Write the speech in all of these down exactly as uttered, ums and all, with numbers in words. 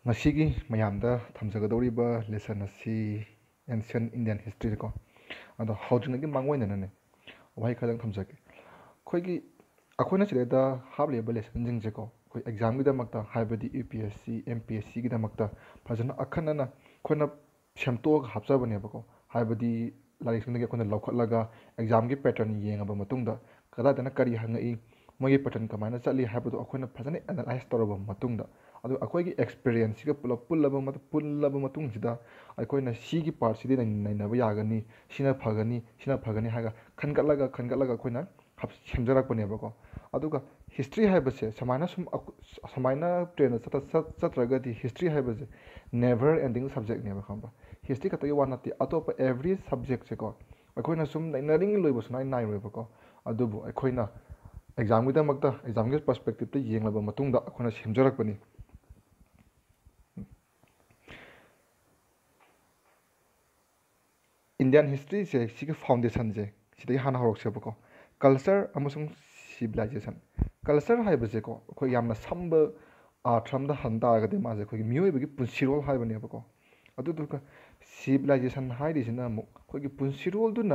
ꯉꯁꯤꯒꯤ ꯃꯌꯥꯝꯗ ꯊꯝꯖꯒꯗꯧꯔꯤꯕ ꯂꯦꯁꯟ ꯑꯁꯤ ꯑꯦꯟꯁꯤꯌꯟ ꯏꯟꯗꯤꯌꯟ ꯍꯤꯁꯇ꯭ꯔꯤꯀꯣ ꯑꯗꯣ ꯍꯧꯗ꯭ꯔꯤꯉꯩꯒꯤ ꯃꯥꯡꯑꯣꯏꯅꯅꯅꯦ ꯋꯥꯍꯩ ꯈꯔꯗꯪ ꯊꯝꯖꯒꯦ ꯑꯩꯈꯣꯏꯒꯤ ꯑꯩꯈꯣꯏꯅ ꯁꯤꯗꯩꯗ ꯍꯥꯞꯂꯤꯕ ꯂꯦꯁꯟꯁꯤꯡꯁꯦꯀꯣ ꯑꯩꯈꯣꯏ ꯑꯦꯛꯖꯥꯝꯒꯤꯗꯃꯛꯇ ꯍꯥꯏꯕꯗꯤ U P S C M P S ꯁꯤꯒꯤꯗꯃꯛꯇ ꯐꯖꯅ ꯑꯈꯟꯅꯅ ꯑꯩꯈꯣꯏꯅ ꯁꯦꯝꯗꯣꯛꯑꯒ ꯍꯥꯞꯆꯕꯅꯦꯕꯀꯣ ꯍꯥꯏꯕꯗꯤ ꯂꯥꯏꯔꯤꯛꯁꯤꯡꯗꯒꯤ ꯑꯩꯈꯣꯏꯅ ꯂꯧꯈꯠꯂꯒ ꯑꯦꯛꯖꯥꯝꯒꯤ ꯄꯦꯇꯔꯟ ꯌꯦꯡꯉꯕ ꯃꯇꯨꯡꯗ ꯀꯗꯥꯏꯗꯅ ꯀꯔꯤ ꯍꯪꯉꯛꯏ ꯃꯣꯏꯒꯤ ꯄꯦꯇꯔꯟ ꯀꯃꯥꯏꯅ ꯆꯠꯂꯤ ꯍꯥꯏꯕꯗꯣ ꯑꯩꯈꯣꯏꯅ ꯐꯖꯅ ꯑꯦꯅꯥꯂꯥꯏꯁ ꯇꯧꯔꯕ ꯃꯇꯨꯡꯗ ꯑꯗꯨ ꯑꯩꯈꯣꯏꯒꯤ ꯑꯦꯛꯁꯄꯤꯔꯤꯌꯦꯟꯁꯁꯤꯒ ꯄꯨꯂꯞ ꯄꯨꯜꯂꯕ ꯄꯨꯜꯂꯕ ꯃꯇꯨꯡꯁꯤꯗ ꯑꯩꯈꯣꯏꯅ ꯁꯤꯒꯤ ꯄꯥꯔꯠꯁꯤꯗꯤ ꯅꯩꯅꯕ ꯌꯥꯒꯅꯤ ꯁꯤꯅ ꯐꯒꯅꯤ ꯁꯤꯅ ꯐꯒꯅꯤ ꯍꯥꯏꯔꯒ ꯈꯟꯒꯠꯂꯒ ꯈꯟꯒꯠꯂꯒ ꯑꯩꯈꯣꯏꯅ ꯁꯦꯝꯖꯔꯛꯄꯅꯦꯕꯀꯣ ꯑꯗꯨꯒ ꯍꯤꯁꯇ꯭ꯔꯤ ꯍꯥꯏꯕꯁꯦ ꯁꯨꯃꯥꯏꯅ ꯁꯨꯝ ꯁꯨꯃꯥꯏꯅ ꯇ꯭ꯔꯦꯟꯗ ꯆꯠꯇ꯭ꯔꯒꯗꯤ ꯍꯤꯁꯇ꯭ꯔꯤ ꯍꯥꯏꯕꯁꯦ ꯅꯦꯚꯔ ꯑꯦꯟꯗꯤꯡ ꯁꯕꯖꯦꯛꯅꯦꯕ ꯈꯪꯕ꯭ꯔꯥ ꯍꯤꯁꯇ꯭ꯔꯤ ꯈꯛꯇꯒꯤ ꯋꯥ ꯅꯠꯇꯦ ꯑꯇꯣꯞꯄ ꯑꯦꯚ꯭ꯔꯤ ꯁꯕꯖꯦꯛꯁꯦꯀꯣ ꯑꯩꯈꯣꯏꯅ ꯁꯨꯝ ꯅꯩꯅꯔꯤꯉꯩ ꯂꯣꯏꯕ ꯁꯨꯃꯥꯏꯅ ꯅꯥꯏꯔꯣꯏꯕꯀꯣ ꯑꯗꯨꯕꯨ ꯑꯩꯈꯣꯏꯅ ꯑꯦꯛꯖꯥꯝꯒꯤꯗꯃꯛꯇ ꯑꯦꯛꯖꯥꯝꯒꯤ ꯄꯔꯁꯄꯦꯛꯇꯤꯞꯇ ꯌꯦꯡꯂꯕ ꯃꯇꯨꯡꯗ ꯑꯩꯈꯣꯏꯅ ꯁꯦꯝꯖꯔꯛꯄꯅꯤ ꯏꯟꯗꯤꯌꯥꯟ ꯍꯤꯁꯇ꯭ꯔꯤꯁꯦ ꯁꯤꯒꯤ ꯐꯥꯎꯟꯗꯦꯁꯟꯁꯦ ꯁꯤꯗꯒꯤ ꯍꯥꯟꯅ ꯍꯧꯔꯛꯁꯦꯕꯀꯣ ꯀꯜꯆꯔ ꯑꯃꯁꯨꯡ ꯁꯤꯚꯤꯂꯥꯏꯖꯦꯁꯟ ꯀꯜꯆꯔ ꯍꯥꯏꯕꯁꯦꯀꯣ ꯑꯩꯈꯣꯏ ꯌꯥꯝꯅ ꯁꯝꯕ ꯑꯥꯔꯊ ꯑꯃꯗ ꯍꯟ ꯇꯥꯔꯒꯗꯤ ꯃꯥꯁꯦ ꯑꯩꯈꯣꯏꯒꯤ ꯃꯤꯑꯣꯏꯕꯒꯤ ꯄꯨꯟꯁꯤꯔꯣꯜ ꯍꯥꯏꯕꯅꯦꯕꯀꯣ ꯑꯗꯨꯗꯨꯒ ꯁꯤꯚꯤꯂꯥꯏꯖꯦꯁꯟ ꯍꯥꯏꯔꯤꯁꯤꯅ ꯑꯃꯨꯛ ꯑꯩꯈꯣꯏꯒꯤ ꯄꯨꯟꯁꯤꯔꯣꯜꯗꯨꯅ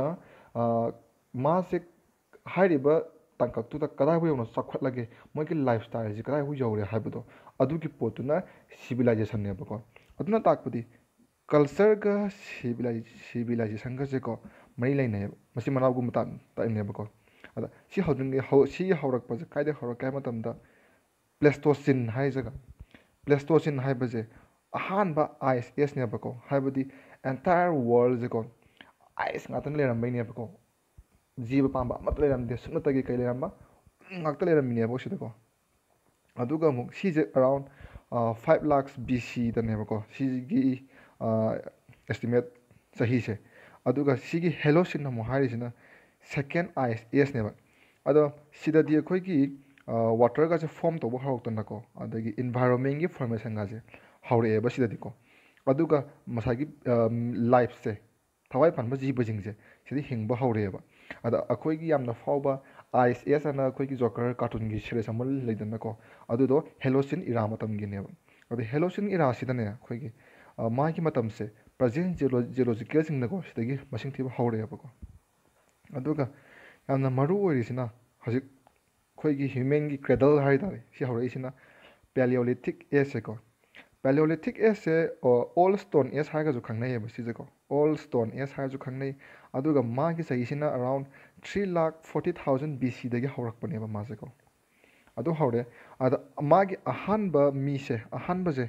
ꯃꯥꯁꯦ ꯍꯥꯏꯔꯤꯕ ꯇꯥꯡꯀꯛꯇꯨꯗ ꯀꯗꯥꯏꯐꯥꯎ ꯌꯧꯅ ꯆꯥꯎꯈꯠꯂꯒꯦ ꯃꯣꯏꯒꯤ ꯂꯥꯏꯐ ꯁ꯭ꯇꯥꯏꯜꯁꯦ ꯀꯗꯥꯏꯐꯥꯎ ꯌꯧꯔꯦ ꯍꯥꯏꯕꯗꯣ ꯑꯗꯨꯒꯤ ꯄꯣꯠꯇꯨꯅ ꯁꯤꯚꯤꯂꯥꯏꯖꯦꯁꯟꯅꯦꯕꯀꯣ ꯑꯗꯨꯅ ꯇꯥꯛꯄꯗꯤ ꯀꯜꯆꯔꯒ ꯁꯤꯚꯤꯂꯥꯏꯖꯦꯁꯟꯒꯁꯦꯀꯣ ꯃꯔꯤ ꯂꯩꯅꯩꯌꯦꯕ ꯃꯁꯤ ꯃꯅꯥꯎꯒꯨꯝꯕ ꯇꯥꯛꯏꯅꯦꯕꯀꯣ ꯑꯗ ꯁꯤ ꯍꯧꯗ꯭ꯔꯤꯉꯩ ꯁꯤ ꯍꯧꯔꯛꯄꯁꯦ ꯀꯥꯏꯗ ꯍꯧꯔꯛꯀꯦ ꯍꯥꯏꯕ ꯃꯇꯝꯗ ꯄ꯭ꯂꯦꯁꯇꯣꯁꯤꯟ ꯍꯥꯏꯖꯒ ꯄ꯭ꯂꯦꯁꯇꯣꯁꯤꯟ ꯍꯥꯏꯕꯁꯦ ꯑꯍꯥꯟꯕ ꯑꯥꯏꯁ ꯑꯦꯖꯅꯦꯕꯀꯣ ꯍꯥꯏꯕꯗꯤ ꯑꯦꯟꯇꯥꯌꯔ ꯋꯥꯔꯜꯁꯦꯀꯣ ꯑꯥꯏꯁ ꯉꯥꯛꯇꯪ ꯂꯩꯔꯝꯕꯩꯅꯦꯕꯀꯣ ꯖꯤꯕ ꯄꯥꯟꯕ ꯑꯃꯠꯇ ꯂꯩꯔꯝꯗꯦ ꯁꯨꯞꯅꯇꯒꯤ ꯀꯩ ꯂꯩꯔꯝꯕ ꯉꯥꯛꯇ ꯂꯩꯔꯝꯃꯤꯅꯦꯕ ꯁꯤꯗꯀꯣ ꯑꯗꯨꯒ ꯑꯃꯨꯛ ꯁꯤꯁꯦ ꯑꯔꯥꯎꯟ ꯐꯥꯏꯚ ꯂꯥꯛꯁ ꯕꯤ ꯁꯤꯗꯅꯦꯕꯀꯣ ꯁꯤꯒꯤ ꯑꯦꯁꯇꯤꯃꯦꯠ ꯆꯍꯤꯁꯦ ꯑꯗꯨꯒ ꯁꯤꯒꯤ ꯍꯦꯂꯣꯁꯤꯟ ꯑꯃꯨꯛ ꯍꯥꯏꯔꯤꯁꯤನ ꯁꯦꯀꯦꯟ ꯑꯥꯏꯁ ꯑꯦꯖꯅꯦꯕ ꯑꯗꯣ ꯁꯤꯗꯗꯤ ꯑꯩꯈꯣꯏꯒꯤ ꯋꯥꯇꯔꯒꯁꯦ ꯐꯣꯝ ꯇꯧꯕ ꯍꯧꯔꯛꯇꯅꯀꯣ ꯑꯗꯒꯤ ꯏꯟꯚꯥꯏꯔꯣꯟꯃꯦꯟꯒꯤ ꯐꯣꯔꯃꯦꯁꯟꯒꯁꯦ ꯍꯧꯔꯛꯑꯦꯕ ꯁꯤꯗꯗꯤꯀꯣ ꯑꯗꯨꯒ ꯉꯁꯥꯏꯒꯤ ꯂꯥꯏꯐꯁꯦ ꯊꯋꯥꯏ ꯄꯥꯟꯕ ꯖꯤꯕꯁꯤꯡꯁꯦ ꯁꯤꯗ ꯍꯤꯡꯕ ꯍꯧꯔꯛꯑꯦꯕ ꯑꯗ ꯑꯩꯈꯣꯏꯒꯤ ꯌꯥꯝꯅ ꯐꯥꯎꯕ ꯑꯥꯏꯁ ꯑꯦꯖ ꯑꯅ ꯑꯩꯈꯣꯏꯒꯤ ꯖꯣꯀꯔ ꯀꯥꯔꯇꯨꯟꯒꯤ ꯁꯤꯔꯤꯁ ꯑꯃ ꯂꯩꯗꯅꯀꯣ ꯑꯗꯨꯗꯣ ꯍꯦꯂꯣꯁꯤꯟ ꯏꯔꯥ ꯃꯇꯝꯒꯤꯅꯦꯕ ꯑꯗꯣ ꯍꯦꯂꯣꯁꯤꯟ ꯏꯔꯥꯁꯤꯗꯅꯦ ꯑꯩꯈꯣꯏꯒꯤ ꯃꯥꯒꯤ ꯃꯇꯝꯁꯦ ꯄ꯭ꯔꯖꯦꯟ ꯖꯤꯑꯣꯂꯣꯖꯤꯀꯦꯜꯁꯤꯡꯅꯀꯣ ꯁꯤꯗꯒꯤ ꯃꯁꯤꯡ ꯊꯤꯕ ꯍꯧꯔꯛꯑꯦꯕꯀꯣ ꯑꯗꯨꯒ ꯌꯥꯝꯅ ꯃꯔꯨ ꯑꯣꯏꯔꯤꯁꯤꯅ ꯍꯧꯖꯤꯛ ꯑꯩꯈꯣꯏꯒꯤ ꯍ꯭ꯌꯨꯃꯦꯟꯒꯤ ꯀ꯭ꯔꯦꯗꯜ ꯍꯥꯏꯇꯥꯔꯦ ꯁꯤ ꯍꯧꯔꯛꯏꯁꯤꯅ ꯄꯦꯂꯤꯌꯣꯂꯤꯊꯤꯛ ꯑꯦꯖꯁꯦꯀꯣ ꯄꯦꯂꯤꯌꯣꯂꯤꯊꯤꯛ ꯑꯦꯖꯁꯦ ꯑꯣꯜ ꯁ꯭ꯇꯣꯟ ꯑꯦꯖ ꯍꯥꯏꯔꯒꯁꯨ ꯈꯪꯅꯩꯌꯦꯕ ꯁꯤꯁꯦꯀꯣ ꯑꯣꯜ ꯁ꯭ꯇꯣꯟ ꯑꯦꯖ ꯍꯥꯏꯔꯁꯨ ꯈꯪꯅꯩ ꯑꯗꯨꯒ ꯃꯥꯒꯤ ꯆꯍꯤꯁꯤꯅ around three lakh forty thousand B ꯁꯤꯗꯒꯤ ꯍꯧꯔꯛꯄꯅꯦꯕ ꯃꯥꯁꯦꯀꯣ ꯑꯗꯨ ꯍꯧꯔꯦ ꯑꯗ ꯃꯥꯒꯤ ꯑꯍꯥꯟꯕ ꯃꯤꯁꯦ ꯑꯍꯥꯟꯕꯁꯦ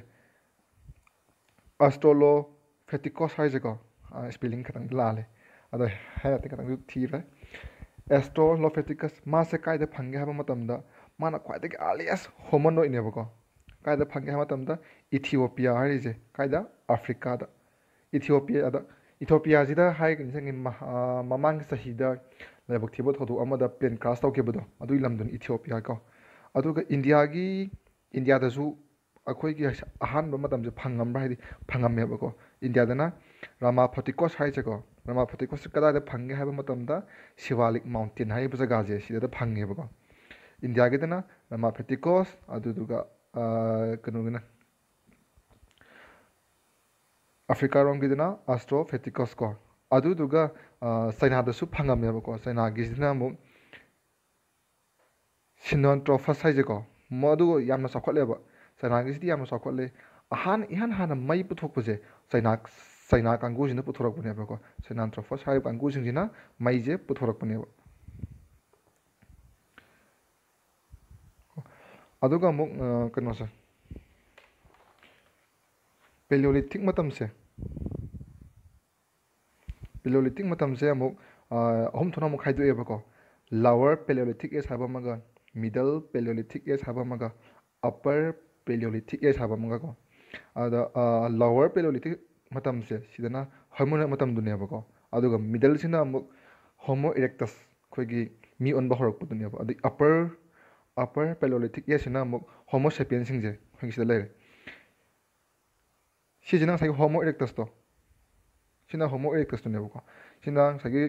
ꯑꯁꯇ꯭ꯔꯣꯂꯣ ꯐꯦꯇꯤꯀꯣꯁ ꯍꯥꯏꯁꯦꯀꯣ ꯁ꯭ꯄꯦꯂꯤꯡ ꯈꯤꯇꯪ ꯂꯥꯜꯂꯦ ꯑꯗꯣ ꯍꯥꯏꯔꯗꯤ ꯈꯤꯇꯪꯁꯨ ꯊꯤꯔꯦ ꯑꯦꯁꯇ꯭ꯔꯣꯂꯣꯐꯦꯇꯤꯀꯁ ꯃꯥꯁꯦ ꯀꯥꯏꯗ ꯐꯪꯒꯦ ꯍꯥꯏꯕ ꯃꯇꯝꯗ ꯃꯥꯅ ꯈ꯭ꯋꯥꯏꯗꯒꯤ ꯑꯥꯔꯂꯤꯌꯦꯁ ꯍꯣꯃꯣꯅꯣꯏꯠꯅꯦꯕꯀꯣ ꯀꯥꯏꯗ ꯐꯪꯒꯦ ꯍꯥꯏꯕ ꯃꯇꯝꯗ ꯏꯊꯤꯑꯣꯄꯤꯌꯥ ꯍꯥꯏꯔꯤꯁꯦ ꯀꯥꯏꯗ ꯑꯥꯐ꯭रिꯀꯥꯗ ꯏꯊꯤꯑꯣꯄꯤꯌꯥꯗ ꯏꯊꯤꯑꯣꯄꯤꯌꯥꯁꯤꯗ ꯍꯥꯏꯔꯒ ꯅꯤꯡꯁꯤꯡꯉꯤ ꯃꯃꯥꯡꯒꯤ ꯆꯍꯤꯗ ꯂꯥꯏꯕꯛ ꯊꯤꯕ ꯊꯧꯗꯣꯛ ꯑꯃꯗ ꯄ꯭ꯂꯦꯟ ꯀ꯭ꯔꯥꯁ ꯇꯧꯈꯤꯕꯗꯣ ꯑꯗꯨꯒꯤ ꯂꯝꯗꯨꯅꯤ ꯏꯊꯤꯑꯣꯄꯤꯌꯥ ꯀꯣ ꯑꯗꯨꯒ ꯏꯟꯗꯤꯌꯥꯒꯤ ꯏꯟꯗꯤꯌꯥꯗꯁꯨ ꯑꯩꯈꯣꯏꯒꯤ ꯑꯍꯥꯟꯕ ꯃꯇꯝꯁꯦ ꯐꯪꯉꯝꯕ꯭ꯔꯥ ꯍꯥꯏꯗꯤ ꯐꯪꯉꯝꯃꯦꯕꯀꯣ ꯏꯟꯗꯤꯌꯥꯗꯅ ꯔꯥꯃꯥꯐꯣꯇꯤꯀꯣꯁ ꯍꯥꯏꯁꯦꯀꯣ ꯔꯥꯃꯥꯐꯣꯇꯤꯀꯣꯁꯁꯦ ꯀꯗꯥꯏꯗ ꯐꯪꯒꯦ ꯍꯥꯏꯕ ꯃꯇꯝꯗ ꯁꯤꯋꯥꯂꯤꯛ ꯃꯥꯎꯟꯇꯦꯟ ꯍꯥꯏꯔꯤꯕ ꯖꯒꯥꯁꯦ ꯁꯤꯗ ꯐꯪꯉꯦꯕꯀꯣ ꯏꯟꯗꯤꯌꯥꯒꯤꯗꯅ ꯔꯥꯃꯥꯐꯦꯇꯤꯀꯣꯁ ꯑꯗꯨꯗꯨꯒ ꯀꯩꯅꯣꯒꯤꯅ ꯑꯐ꯭ꯔꯤꯀꯥꯔꯣꯝꯒꯤꯗꯅ ꯑꯁꯇ꯭ꯔꯣꯐꯦꯇꯤꯀꯁ ꯀꯣ ꯑꯗꯨꯗꯨꯒ ꯆꯩꯅꯥꯗꯁꯨ ꯐꯪꯉꯝꯃꯦꯕꯀꯣ ꯆꯩꯅꯥꯒꯤꯁꯤꯅ ꯑꯃꯨꯛ ꯁꯤꯅꯣꯟꯇ꯭ꯔꯣꯐꯁ ꯍꯥꯏꯁꯦꯀꯣ ꯃꯗꯨ ꯌꯥꯝꯅ ꯆꯥꯎꯈꯠꯂꯦꯕ ꯆꯩꯅꯥꯒꯤꯁꯤꯗꯤ ꯌꯥꯝꯅ ꯆꯥꯎꯈꯠꯂꯦ ꯑꯍꯥꯟ ꯏꯍꯥꯟ ꯍꯥꯟꯅ ꯃꯩ ꯄꯨꯊꯣꯛꯄꯁꯦ ꯆꯩꯅꯥ ꯆꯩꯅꯥ ꯀꯥꯡꯕꯨꯁꯤꯅ ꯄꯨꯊꯣꯔꯛꯄꯅꯦꯕꯀꯣ ꯁꯤꯅꯥꯟꯇ꯭ꯔꯣꯐꯁ ꯍꯥꯏꯔꯤꯕ ꯀꯥꯡꯕꯨꯁꯤꯡꯁꯤꯅ ꯃꯩꯁꯦ ꯄꯨꯊꯣꯔꯛꯄꯅꯦꯕ ꯑꯗꯨꯒ ꯑꯃꯨꯛ ꯀꯩꯅꯣꯁꯦ ꯄꯦꯂꯤꯌꯣꯂꯤꯊꯤꯛ ꯃꯇꯝꯁꯦ ꯄꯦꯂꯤꯌꯣꯂꯤꯊꯤꯛ ꯃꯇꯝꯁꯦ ꯑꯃꯨꯛ ꯑꯍꯨꯝ ꯊꯣꯛꯅ ꯑꯃꯨꯛ ꯈꯥꯏꯗꯣꯛꯑꯦꯕꯀꯣ ꯂꯋꯔ ꯄꯦꯂꯤꯌꯣꯂꯤꯊꯤꯛ ꯑꯦꯖ ꯍꯥꯏꯕ ꯑꯃꯒ ꯃꯤꯗꯜ ꯄꯦꯂꯤꯌꯣꯂꯤꯊꯤꯛ ꯑꯦꯖ ꯍꯥꯏꯕ ꯑꯃꯒ ꯑꯞꯄꯔ ꯄꯦꯂꯤꯌꯣꯂꯤꯊꯤꯛ ꯑꯦꯖ ꯍꯥꯏꯕ ꯑꯃꯒꯀꯣ ꯑꯗ ꯂꯋꯔ ꯄꯦꯂꯤꯌꯣꯂꯤꯊꯤꯛ ꯃꯇꯝꯁꯦ ꯁꯤꯗꯅ ꯍꯣꯃꯣꯅꯣꯏꯠ ꯃꯇꯝꯗꯨꯅꯦꯕꯀꯣ ꯑꯗꯨꯒ ꯃꯤꯗꯜꯁꯤꯅ ꯑꯃꯨꯛ ꯍꯣꯃꯣ ꯏꯔꯦꯛꯇꯁ ꯑꯩꯈꯣꯏꯒꯤ ꯃꯤ ꯑꯣꯟꯕ ꯍꯧꯔꯛꯄꯗꯨꯅꯦꯕ ꯑꯗꯩ ꯑꯞꯄꯔ ꯑꯞꯄꯔ ꯄꯦꯂꯤꯌꯣꯂꯤꯊꯤꯛ ꯑꯦꯖꯁꯤꯅ ꯑꯃꯨꯛ ꯍꯣꯃꯣ ꯁꯦꯄꯤꯌꯟꯁꯤꯡꯁꯦ ꯑꯩꯈꯣꯏꯒꯤ ꯁꯤꯗ ꯂꯩꯔꯦ ꯁꯤꯁꯤꯅ ꯉꯁꯥꯏꯒꯤ ꯍꯣꯃꯣ ꯏꯔꯦꯛꯇꯁꯇꯣ ꯁꯤꯅ ꯍꯣꯃꯣ ꯏꯔꯦꯛꯇꯁꯇꯨꯅꯦꯕꯀꯣ ꯁꯤꯅ ꯉꯁꯥꯏꯒꯤ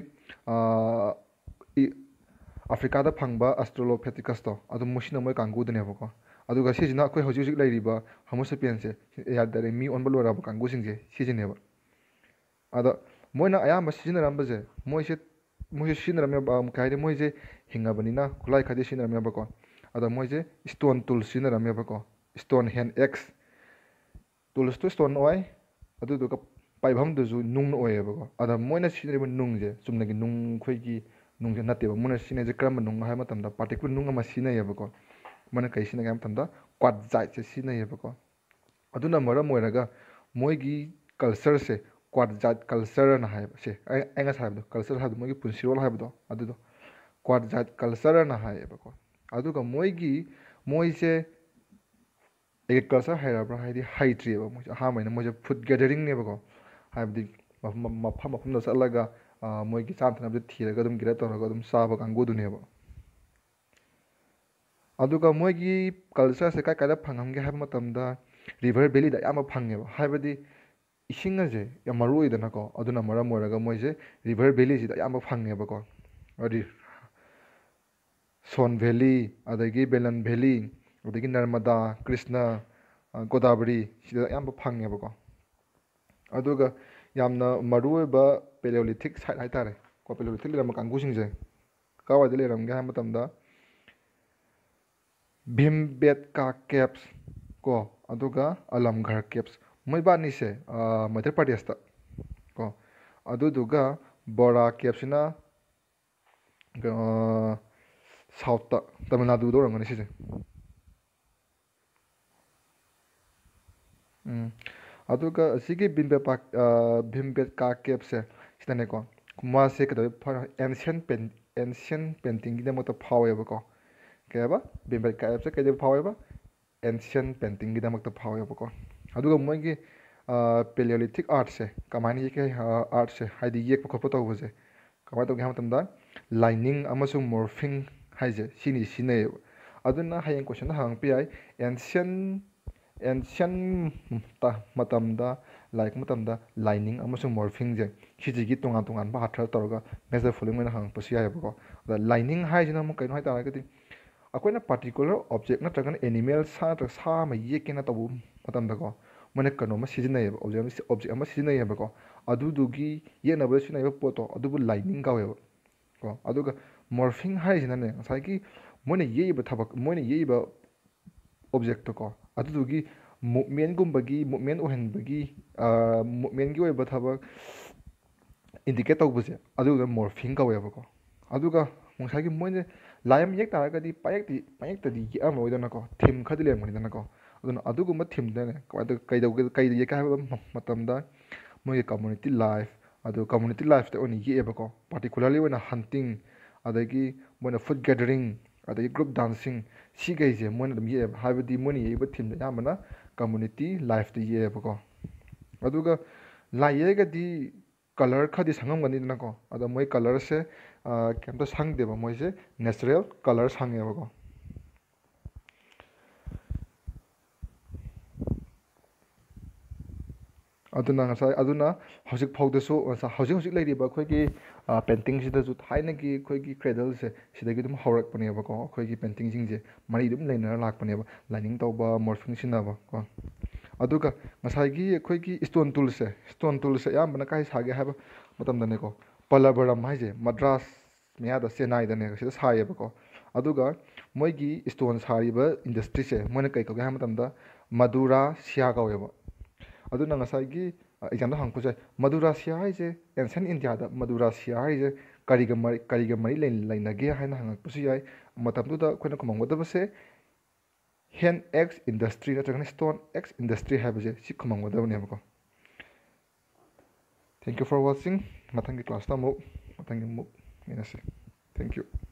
ꯑꯐ꯭ꯔꯤꯀꯥꯗ ꯐꯪꯕ ꯑꯁꯇ꯭ꯔꯣꯂꯣꯐꯦꯇꯤꯀꯁꯇꯣ ꯑꯗꯨꯝ ꯃꯁꯤꯅ ꯃꯣꯏ ꯀꯥꯡꯕꯨꯗꯨꯅꯦꯕꯀꯣ ꯑꯗꯨꯒ ꯁꯤꯁꯤꯅ ꯑꯩꯈꯣꯏ ꯍꯧꯖꯤꯛ ꯍꯧꯖꯤꯛ ꯂꯩꯔꯤꯕ ꯍꯣꯃꯣ ꯁꯦꯄꯤꯌꯟꯁꯦ ꯌꯥꯗꯔꯦ ꯃꯤ ꯑꯣꯟꯕ ꯂꯣꯏꯔꯕ ꯀꯥꯡꯕꯨꯁꯤꯡꯁꯦ ꯁꯤꯁꯤꯅꯦꯕ ꯑꯗ ꯃꯣꯏꯅ ꯑꯌꯥꯝꯕ ꯁꯤꯖꯤꯟꯅꯔꯝꯕꯁꯦ ꯃꯣꯏꯁꯦ ꯃꯣꯏꯁꯦ ꯁꯤꯖꯤꯟꯅꯔꯝꯃꯦꯕ ꯀꯩ ꯍꯥꯏꯅꯤ ꯃꯣꯏꯁꯦ ꯍꯤꯡꯉꯕꯅꯤꯅ ꯈꯨꯠꯂꯥꯏ ꯈꯔꯗꯤ ꯁꯤꯖꯤꯟꯅꯔꯝꯃꯦꯕꯀꯣ ꯑꯗ ꯃꯣꯏꯁꯦ ꯁ꯭ꯇꯣꯟ ꯇꯨꯜ ꯁꯤꯖꯤꯟꯅꯔꯝꯃꯦꯕꯀꯣ ꯁ꯭ꯇꯣꯟ ꯍꯦꯟ ꯑꯦꯛꯁ ꯇꯨꯜꯁꯇꯨ ꯁ꯭ꯇꯣꯟ ꯑꯣꯏ ꯑꯗꯨꯗꯨꯒ ꯄꯥꯏꯐꯝꯗꯨꯁꯨ ꯅꯨꯡꯅ ꯑꯣꯏꯌꯦꯕꯀꯣ ꯑꯗ ꯃꯣꯏꯅ ꯁꯤꯖꯤꯟꯅꯔꯤꯕ ꯅꯨꯡꯁꯦ ꯆꯨꯝꯅꯒꯤ ꯅꯨꯡ ꯑꯩꯈꯣꯏꯒꯤ ꯅꯨꯡꯁꯦ ꯅꯠꯇꯦꯕ ꯃꯣꯏꯅ ꯁꯤꯖꯤꯟꯅꯔꯤꯁꯦ ꯀꯔꯝꯕ ꯅꯨꯡ ꯍꯥꯏꯕ ꯃꯇꯝꯗ ꯄꯥꯔꯇꯤꯀꯨꯂꯔ ꯅꯨꯡ ꯑꯃ ꯁꯤꯖꯤꯟꯅꯩꯌꯦꯕꯀꯣ ꯃꯣꯏꯅ ꯀꯩ ꯁꯤꯖꯤꯟꯅꯒꯦ ꯍꯥꯏꯕ ꯃꯇꯝꯗ ꯀ꯭ꯋꯥꯠꯖꯥꯏꯠꯁꯦ ꯁꯤꯖꯤꯟꯅꯩꯌꯦꯕꯀꯣ ꯑꯗꯨꯅ ꯃꯔꯝ ꯑꯣꯏꯔꯒ ꯃꯣꯏꯒꯤ ꯀꯜꯆꯔꯁꯦ ꯀ꯭ꯋꯥꯠꯖꯥꯏꯠ ꯀꯜꯆꯔꯅ ꯍꯥꯏꯕ ꯁꯦ ꯑꯩ ꯑꯩ ꯉꯁꯥꯏ ꯍꯥꯏꯕꯗꯣ ꯀꯜꯆꯔ ꯍꯥꯏꯕꯗꯣ ꯃꯣꯏꯒꯤ ꯄꯨꯟꯁꯤꯔꯣꯜ ꯍꯥꯏꯕꯗꯣ ꯑꯗꯨꯗꯣ ꯀ꯭ꯋꯥꯠꯖꯥꯏꯠ ꯀꯜꯆꯔꯅ ꯍꯥꯏꯌꯦꯕꯀꯣ ꯑꯗꯨꯒ ꯃꯣꯏꯒꯤ ꯃꯣꯏꯁꯦ ꯑꯦꯒ꯭ꯔꯤꯀꯜꯆꯔ ꯍꯩꯔꯕ꯭ꯔꯥ ꯍꯥꯏꯗꯤ ꯍꯩꯇ꯭ꯔꯤꯑꯕ ꯃꯣꯏꯁꯦ ꯑꯍꯥꯟꯕꯩꯅ ꯃꯣꯏꯁꯦ ꯐꯨꯗ ꯒꯦꯗꯔꯤꯡꯅꯦꯕꯀꯣ ꯍꯥꯏꯕꯗꯤ ꯃꯐꯝ ꯃꯐꯝꯗ ꯆꯠꯂꯒ ꯃꯣꯏꯒꯤ ꯆꯥꯅ ꯊꯛꯅꯕꯁꯦ ꯊꯤꯔꯒ ꯑꯗꯨꯝ ꯒꯦꯗꯔ ꯇꯧꯔꯒ ꯑꯗꯨꯝ ꯆꯥꯕ ꯀꯥꯡꯕꯨꯗꯨꯅꯦꯕ ꯑꯗꯨꯒ ꯃꯣꯏꯒꯤ ꯀꯜꯆꯔꯁꯦ ꯀꯥꯏ ꯀꯥꯏꯗ ꯐꯪꯉꯝꯒꯦ ꯍꯥꯏꯕ ꯃꯇꯝꯗ ꯔꯤꯚꯔ ꯕꯦꯂꯤꯗ ꯑꯌꯥꯝꯕ ꯐꯪꯉꯦꯕ ꯍꯥꯏꯕꯗꯤ ꯏꯁꯤꯡ ꯑꯁꯦ ꯌꯥꯝ ꯃꯔꯨ ꯑꯣꯏꯗꯅꯀꯣ ꯑꯗꯨꯅ ꯃꯔꯝ ꯑꯣꯏꯔꯒ ꯃꯣꯏꯁꯦ ꯔꯤꯚꯔ ꯕꯦꯂꯤꯁꯤꯗ ꯑꯌꯥꯝꯕ ꯐꯪꯉꯦꯕꯀꯣ ꯍꯥꯏꯗꯤ ꯁꯣꯟ ꯚꯦꯂꯤ ꯑꯗꯒꯤ ꯕꯦꯂꯟ ꯚꯦꯂꯤ ꯑꯗꯒꯤ ꯅꯔꯃꯗꯥ ꯀ꯭ꯔꯤꯁꯅ ꯒꯣꯗꯥꯕꯔꯤ ꯁꯤꯗ ꯑꯌꯥꯝꯕ ꯐꯪꯉꯦꯕꯀꯣ ꯑꯗꯨꯒ ꯌꯥꯝꯅ ꯃꯔꯨꯑꯣꯏꯕ ꯄꯦꯂꯤꯌꯣꯂꯤꯊꯤꯛ ꯁꯥꯏꯠ ꯍꯥꯏꯇꯥꯔꯦ ꯀꯣ ꯄꯦꯂꯤꯌꯣꯂꯤꯊꯤꯛ ꯂꯩꯔꯝꯕ ꯀꯥꯡꯕꯨꯁꯤꯡꯁꯦ ꯀꯥꯏꯋꯥꯏꯗ ꯂꯩꯔꯝꯒꯦ ꯍꯥꯏꯕ ꯃꯇꯝꯗ ꯚꯤꯝꯕꯦꯠꯀꯥ ꯀꯦꯞꯁ ꯀꯣ ꯑꯗꯨꯒ ꯑꯂꯝꯘꯔ ꯀꯦꯞꯁ ꯃꯣꯏꯕꯥꯅꯤꯁꯦ ꯃꯩꯙ꯭ꯌ ꯄ꯭ꯔꯗꯦꯁꯇ ꯀꯣ ꯑꯗꯨꯗꯨꯒ ꯕꯣꯔꯥ ꯀꯦꯞꯁꯤꯅ ꯁꯥꯎꯠꯇ ꯇꯥꯃꯤꯜ ꯅꯥꯗꯨꯗ ꯑꯣꯏꯔꯝꯒꯅꯤ ꯁꯤꯁꯦ ꯎꯝ ꯑꯗꯨꯒ ꯑꯁꯤꯒꯤ ꯚꯤꯝꯕꯦꯠꯄꯥ ꯚꯤꯝꯕꯦꯠꯀꯥ ꯀꯦꯞꯁꯦ ꯁꯤꯗꯅꯦꯀꯣ ꯃꯥꯁꯦ ꯀꯩꯗꯧꯋꯤ ꯑꯦꯟꯁꯤꯌꯟ ꯑꯦꯟꯁꯤꯌꯟ ꯄꯦꯟꯇꯤꯡꯒꯤꯗꯃꯛꯇ ꯐꯥꯎꯋꯦꯕꯀꯣ ꯀꯩ ꯍꯥꯏꯕ ꯚꯤꯝꯕꯦꯠꯀꯥ ꯀꯦꯞꯁꯦ ꯀꯩꯗ ꯐꯥꯎꯋꯦꯕ ꯑꯦꯟꯁꯤꯌꯟ ꯄꯦꯟꯇꯤꯡꯒꯤꯗꯃꯛꯇ ꯐꯥꯎꯋꯦꯕꯀꯣ ꯑꯗꯨꯒ ꯃꯣꯏꯒꯤ ꯄꯦꯂꯤꯌꯣꯂꯤꯊꯤꯛ ꯑꯥꯔꯠꯁꯦ ꯀꯃꯥꯏꯅ ꯌꯦꯛꯀꯦ ꯑꯥꯔꯠꯁꯦ ꯍꯥꯏꯗꯤ ꯌꯦꯛꯄ ꯈꯣꯠꯄ ꯇꯧꯕꯁꯦ ꯀꯃꯥꯏꯅ ꯇꯧꯒꯦ ꯍꯥꯏꯕ ꯃꯇꯝꯗ ꯂꯥꯏꯅꯤꯡ ꯑꯃꯁꯨꯡ ꯃꯣꯔꯐꯤꯡ ꯍꯥꯏꯁꯦ ꯁꯤꯅꯤ ꯁꯤꯖꯤꯟꯅꯩꯌꯦꯕ ꯑꯗꯨꯅ ꯍꯌꯦꯡ ꯀꯣꯏꯁꯟꯗ ꯍꯪꯉꯛꯄ ꯌꯥꯏ ꯑꯦꯟꯁꯤꯌꯟ ꯑꯦꯟꯁꯤꯌꯟ ꯃꯇꯝꯗ ꯂꯥꯏꯔꯤꯛ ꯃꯇꯝꯗ ꯂꯥꯏꯅꯤꯡ ꯑꯃꯁꯨꯡ ꯃꯣꯔꯐꯤꯡꯁꯦ ꯁꯤꯁꯤꯒꯤ ꯇꯣꯉꯥꯟ ꯇꯣꯉꯥꯟꯕ ꯑꯥꯔꯊ ꯇꯧꯔꯒ ꯃꯦꯖꯔ ꯐꯣꯂꯣꯋꯤꯡ ꯑꯣꯏꯅ ꯍꯪꯉꯛꯄꯁꯨ ꯌꯥꯏꯑꯕꯀꯣ ꯑꯗ ꯂꯥꯏꯅꯤꯡ ꯍꯥꯏꯁꯤꯅ ꯑꯃꯨꯛ ꯀꯩꯅꯣ ꯍꯥꯏꯇꯥꯔꯒꯗꯤ ꯑꯩꯈꯣꯏꯅ ꯄꯥꯔꯇꯤꯀꯨꯂꯔ ꯑꯣꯞꯖꯦꯛ ꯅꯠꯇ꯭ꯔꯒꯅ ꯑꯦꯅꯤꯃꯦꯜ ꯁꯥ ꯅꯠꯇ꯭ꯔꯒ ꯁꯥ ꯑꯃ ꯌꯦꯛꯀꯦꯅ ꯇꯧꯕ ꯃꯇꯝꯗꯀꯣ ꯃꯣꯏꯅ ꯀꯩꯅꯣꯝꯃ ꯁꯤꯖꯤꯟꯅꯩꯌꯦꯕ ꯑꯣꯞꯖꯦꯛ ꯑꯣꯞꯖꯦꯛ ꯑꯃ ꯁꯤꯖꯤꯟꯅꯩꯌꯦꯕꯀꯣ ꯑꯗꯨꯗꯨꯒꯤ ꯌꯦꯛꯅꯕꯗ ꯁꯤꯖꯤꯟꯅꯔꯤꯕ ꯄꯣꯠꯇꯣ ꯑꯗꯨꯕꯨ ꯂꯥꯏꯅꯤꯡ ꯀꯧꯋꯦꯕ ꯀꯣ ꯑꯗꯨꯒ ꯃꯣꯔꯐꯤꯡ ꯍꯥꯏꯔꯤꯁꯤꯅꯅꯦ ꯉꯁꯥꯏꯒꯤ ꯃꯣꯏꯅ ꯌꯦꯛꯏꯕ ꯊꯕꯛ ꯃꯣꯏꯅ ꯌꯦꯛꯏꯕ ꯑꯣꯞꯖꯦꯛꯇꯣꯀꯣ ꯑꯗꯨꯗꯨꯒꯤ ꯃꯨꯞꯃꯦꯟꯒꯨꯝꯕꯒꯤ ꯃꯨꯞꯃꯦꯟ ꯑꯣꯏꯍꯟꯕꯒꯤ ꯃꯨꯞꯃꯦꯟꯒꯤ ꯑꯣꯏꯕ ꯊꯕꯛ ꯏꯟꯗꯤꯀꯦꯠ ꯇꯧꯕꯁꯦ ꯑꯗꯨꯗ ꯃꯣꯔꯐꯤꯡ ꯀꯧꯋꯦꯕꯀꯣ ꯑꯗꯨꯒ ꯉꯁꯥꯏꯒꯤ ꯃꯣꯏꯅ ꯂꯥꯏ ꯑꯃ ꯌꯦꯛ ꯇꯥꯔꯒꯗꯤ ꯄꯌꯦꯛꯇꯤ ꯄꯌꯦꯛꯇꯗꯤ ꯌꯦꯛꯑꯝꯃꯣꯏꯗꯅꯀꯣ ꯊꯤꯝ ꯈꯔꯗꯤ ꯂꯩꯔꯝꯒꯅꯤꯗꯅꯀꯣ ꯑꯗꯨꯅ ꯑꯗꯨꯒꯨꯝꯕ ꯊꯤꯝꯗꯅꯦ ꯀꯃꯥꯏꯅ ꯀꯩꯗꯧꯒꯦ ꯀꯩꯗ ꯌꯦꯛꯀꯦ ꯍꯥꯏꯕ ꯃꯇꯝꯗ ꯃꯣꯏꯒꯤ ꯀꯝꯃꯨꯅꯤꯇꯤ ꯂꯥꯏꯐ ꯑꯗꯨ ꯀꯝꯃꯨꯅꯤꯇꯤ ꯂꯥꯏꯐꯇ ꯑꯣꯏꯅ ꯌꯦꯛꯑꯦꯕꯀꯣ ꯄꯥꯔꯇꯤꯀꯨꯂꯔꯂꯤ ꯑꯣꯏꯅ ꯍꯟꯇꯤꯡ ꯑꯗꯒꯤ ꯃꯣꯏꯅ ꯐꯨꯗ ꯒꯦꯗꯔꯤꯡ ꯑꯗꯒꯤ ꯒ꯭ꯔꯨꯞ ꯗꯥꯟꯁꯤꯡ ꯁꯤꯈꯩꯁꯦ ꯃꯣꯏꯅ ꯑꯗꯨꯝ ꯌꯦꯛꯑꯦꯕ ꯍꯥꯏꯕꯗꯤ ꯃꯣꯏꯅ ꯌꯦꯛꯏꯕ ꯊꯤꯝꯗ ꯑꯌꯥꯝꯕꯅ ꯀꯝꯃꯨꯅꯤꯇꯤ ꯂꯥꯏꯐꯇ ꯌꯦꯛꯑꯦꯕꯀꯣ ꯑꯗꯨꯒ ꯂꯥꯏ ꯌꯦꯛꯑꯒꯗꯤ ꯀꯂꯔ ꯈꯔꯗꯤ ꯁꯪꯉꯝꯒꯅꯤꯗꯅꯀꯣ ꯑꯗꯣ ꯃꯣꯏ ꯀꯂꯔꯁꯦ ꯀꯩꯝꯇ ꯁꯪꯗꯦꯕ ꯃꯣꯏꯁꯦ ꯅꯦꯆꯔꯦꯜ ꯀꯂꯔ ꯁꯪꯉꯦꯕꯀꯣ ꯑꯗꯨꯅ ꯉꯁꯥꯏ ꯑꯗꯨꯅ ꯍꯧꯖꯤꯛ ꯐꯥꯎꯗꯁꯨ ꯍꯧꯖꯤꯛ ꯍꯧꯖꯤꯛ ꯂꯩꯔꯤꯕ ꯑꯩꯈꯣꯏꯒꯤ ꯄꯦꯟꯇꯤꯡꯁꯤꯗꯁꯨ ꯊꯥꯏꯅꯒꯤ ꯑꯩꯈꯣꯏꯒꯤ ꯀ꯭ꯔꯦꯗꯜꯁꯦ ꯁꯤꯗꯒꯤ ꯑꯗꯨꯝ ꯍꯧꯔꯛꯄꯅꯦꯕꯀꯣ ꯑꯩꯈꯣꯏꯒꯤ ꯄꯦꯟꯇꯤꯡꯁꯤꯡꯁꯦ ꯃꯔꯤ ꯑꯗꯨꯝ ꯂꯩꯅꯔ ꯂꯥꯛꯄꯅꯦꯕ ꯂꯥꯏꯅꯤꯡ ꯇꯧꯕ ꯃꯣꯔꯐꯤꯡ ꯁꯤꯖꯤꯟꯅꯕ ꯀꯣ ꯑꯗꯨꯒ ꯉꯁꯥꯏꯒꯤ ꯑꯩꯈꯣꯏꯒꯤ ꯏꯁꯇꯣꯟ ꯇꯨꯜꯁꯦ ꯏꯁꯇꯣꯟ ꯇꯨꯜꯁꯦ ꯑꯌꯥꯝꯕꯅ ꯀꯥꯏ ꯁꯥꯒꯦ ꯍꯥꯏꯕ ꯃꯇꯝꯗꯅꯦꯀꯣ ꯄꯜꯂꯕꯔꯝ ꯍꯥꯏꯁꯦ ꯃദ്ꯔꯥꯁ ꯃꯌꯥꯗ ꯆꯦꯟꯅꯥꯏꯗꯅꯦ ꯁꯤꯗ ꯁꯥꯏꯌꯦꯕꯀꯣ ꯑꯗꯨꯒ ꯃꯣꯏꯒꯤ ꯏꯁꯇꯣꯟ ꯁꯥꯔꯤꯕ ꯏꯟꯗꯁꯇ꯭ꯔꯤꯁꯦ ꯃꯣꯏꯅ ꯀꯩ ꯀꯧꯒꯦ ꯍꯥꯏꯕ ꯃꯇꯝꯗ ꯃꯗꯨꯔꯥ ꯁꯤꯌꯥ ꯀꯧꯋꯦꯕ ꯑꯗꯨꯅ ꯉꯁꯥꯏꯒꯤ ꯑꯦꯛꯖꯥꯝꯗ ꯍꯪꯉꯛꯄꯁꯨ ꯌꯥꯏ ꯃꯗꯨꯔꯥꯁꯤꯌꯥ ꯍꯥꯏꯁꯦ ꯑꯦꯟꯁꯦꯟ ꯏꯟꯗꯤꯌꯥꯗ ꯃꯗꯨꯔꯥꯁꯤꯌꯥ ꯍꯥꯏꯁꯦ ꯀꯔꯤꯒ ꯃꯔꯤ ꯀꯔꯤꯒ ꯃꯔꯤ ꯂꯩꯅꯒꯦ ꯍꯥꯏꯅ ꯍꯪꯉꯛꯄꯁꯨ ꯌꯥꯏ ꯃꯇꯝꯗꯨꯗ ꯑꯩꯈꯣꯏꯅ ꯈꯨꯝꯃꯝꯒꯗꯕꯁꯦ ꯍꯦꯟ ꯑꯦꯛꯁ ꯏꯟꯗꯁꯇ꯭ꯔꯤ ꯅꯠꯇ꯭ꯔꯒꯅ ꯁ꯭ꯇꯣꯟ ꯑꯦꯛꯁ ꯏꯟꯗꯁꯇ꯭ꯔꯤ ꯍꯥꯏꯕꯁꯦ ꯁꯤ ꯈꯨꯝꯃꯝꯒꯗꯕꯅꯦꯕꯀꯣ ꯊꯦꯡꯛ ꯌꯨ ꯐꯣꯔ ꯋꯥꯆꯤꯡ ꯃꯊꯪꯒꯤ ꯀ꯭ꯂꯥꯁꯇ ꯑꯃꯨꯛ ꯃꯊꯪꯒꯤ ꯑꯃꯨꯛ ꯌꯦꯡꯉꯁꯤ ꯊꯦꯡꯛ ꯌꯨ